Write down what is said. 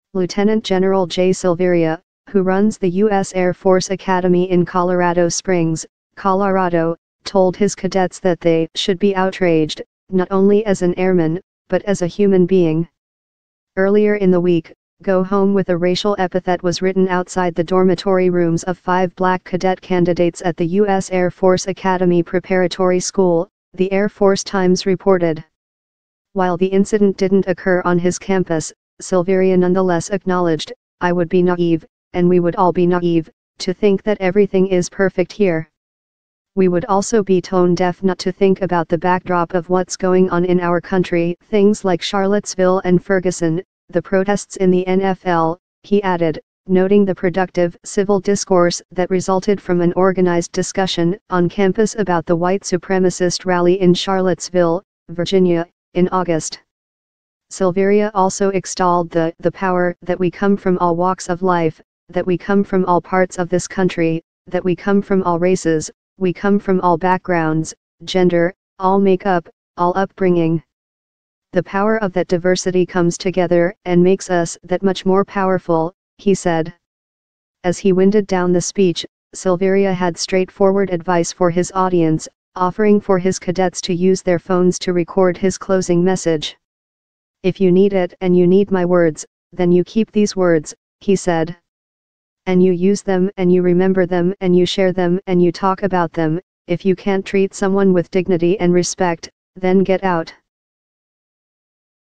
Lieutenant General J. Silveria, who runs the U.S. Air Force Academy in Colorado Springs, Colorado, told his cadets that they should be outraged, not only as an airman, but as a human being. Earlier in the week, "Go home with a racial epithet" was written outside the dormitory rooms of 5 black cadet candidates at the U.S. Air Force Academy Preparatory School, the Air Force Times reported. While the incident didn't occur on his campus, Silveria nonetheless acknowledged, "I would be naive, and we would all be naive, to think that everything is perfect here. We would also be tone deaf not to think about the backdrop of what's going on in our country, things like Charlottesville and Ferguson, the protests in the NFL," he added, noting the productive civil discourse that resulted from an organized discussion on campus about the white supremacist rally in Charlottesville, Virginia, in August. Silveria also extolled the power that we come from all walks of life, that we come from all parts of this country, that we come from all races, we come from all backgrounds, gender, all makeup, all upbringing. The power of that diversity comes together and makes us that much more powerful, he said. As he winded down the speech, Silveria had straightforward advice for his audience, offering for his cadets to use their phones to record his closing message. "If you need it and you need my words, then you keep these words," he said. "And you use them and you remember them and you share them and you talk about them. If you can't treat someone with dignity and respect, then get out."